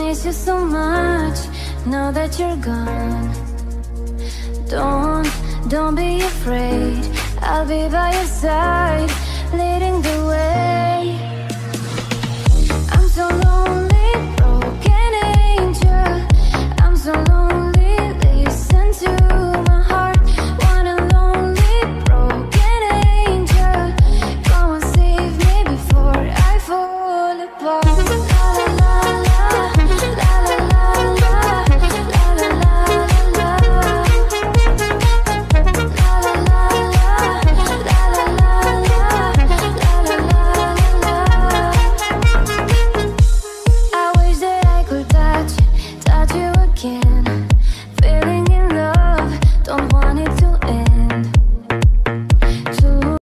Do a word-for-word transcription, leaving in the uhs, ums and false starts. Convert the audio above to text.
miss you so much now that you're gone. Don't, don't be afraid, I'll be by your side, leading the